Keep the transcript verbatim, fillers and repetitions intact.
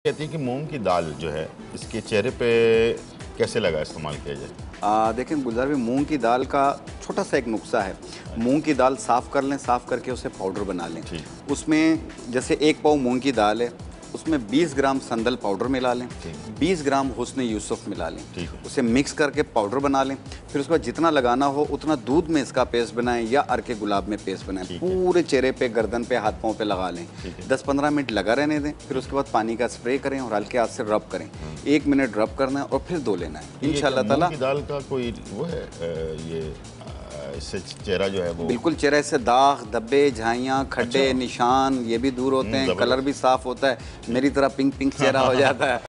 कहती है कि मूंग की दाल जो है इसके चेहरे पे कैसे लगा इस्तेमाल किया जाए? आ, देखें गुलजार भाई, मूंग की दाल का छोटा सा एक नुस्खा है। मूंग की दाल साफ़ कर लें, साफ़ करके उसे पाउडर बना लें। उसमें जैसे एक पाव मूंग की दाल है, उसमें बीस ग्राम संदल पाउडर मिला लें, बीस ग्राम हुस्न यूसुफ मिला लें, उसे मिक्स करके पाउडर बना लें। फिर उसके बाद जितना लगाना हो उतना दूध में इसका पेस्ट बनाएं या अर्के गुलाब में पेस्ट बनाएं। पूरे चेहरे पे, गर्दन पे, हाथ पाँव पे लगा लें। दस पंद्रह मिनट लगा रहने दें। फिर उसके बाद पानी का स्प्रे करें और हल्के हाथ से रब करें। एक मिनट रब करना है और फिर धो लेना है इंशाल्लाह ताला। मूंग की दाल का कोई वो है ये इससे चेहरा जो है वो बिल्कुल, चेहरे से दाग, धब्बे, झाइयाँ, खड्डे, अच्छा। निशान ये भी दूर होते हैं, कलर भी साफ होता है। मेरी तरह पिंक पिंक चेहरा हो जाता है।